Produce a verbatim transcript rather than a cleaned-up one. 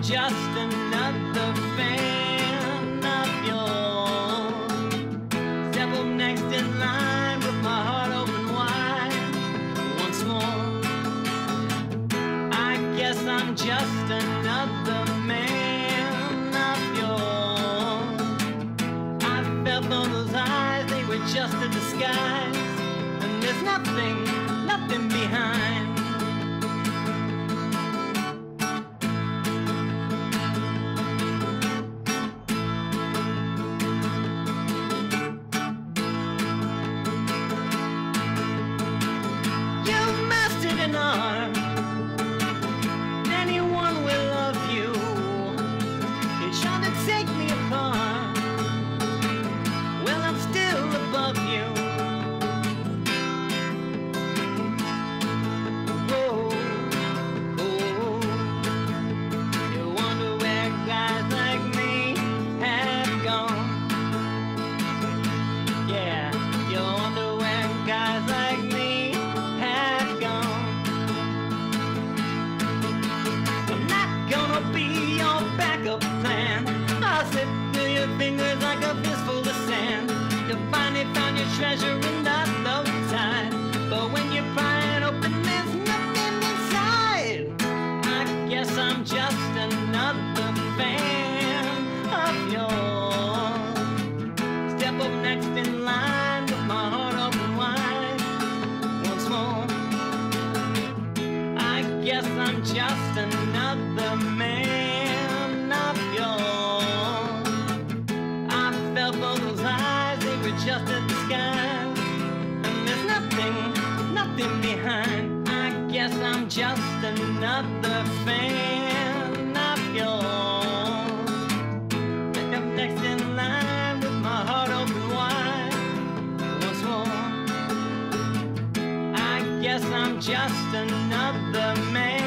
just another fan of yours. Step up next in line with my heart open wide once more. I guess I'm just another man of yours. I felt those eyes, they were just a disguise, and there's nothing, nothing behind. An arm, anyone will love you. You're trying to take me apart. Well, I'm still above you. Whoa, oh, you wonder where guys like me have gone. Yeah, you wonder where guys like me have gone. Be your backup plan. I'll slip through your fingers like a fistful of sand. You finally found your treasure in that low tide, but when you pry it open, there's nothing inside. I guess I'm just another fan of yours. Step up next in line with my heart open wide once more. I guess I'm just another man of yours. I felt those eyes, they were just a disguise, and there's nothing, nothing behind. I guess I'm just another fan of yours. Pick up next in line with my heart open wide once more. I guess I'm just another man